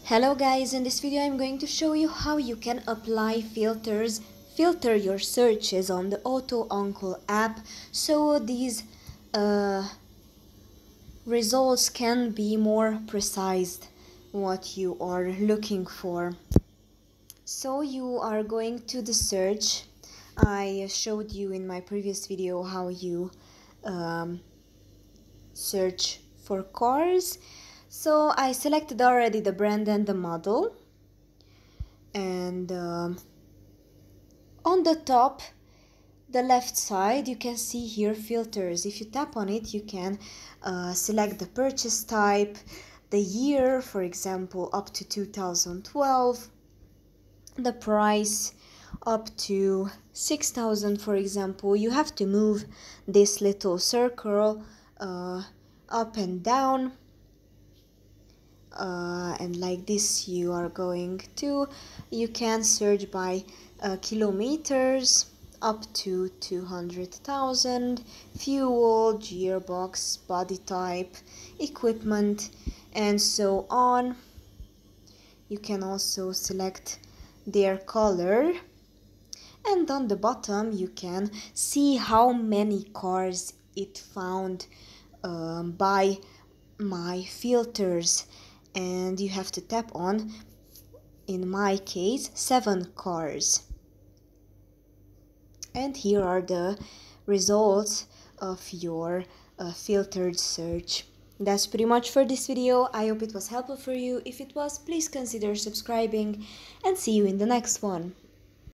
Hello guys, in this video I'm going to show you how you can apply filter your searches on the AutoUncle app so these results can be more precise what you are looking for. So you are going to the search. I showed you in my previous video how you search for cars. So I selected already the brand and the model, and on the top, the left side, you can see here filters. If you tap on it, you can select the purchase type, the year, for example, up to 2012, the price up to 6,000, for example. You have to move this little circle up and down, and like this you can search by kilometers up to 200,000, fuel, gearbox, body type, equipment, and so on. You can also select their color, and on the bottom you can see how many cars it found by my filters, and you have to tap on, in my case, 7 cars. And here are the results of your filtered search. That's pretty much for this video. I hope it was helpful for you. If it was, please consider subscribing, and see you in the next one.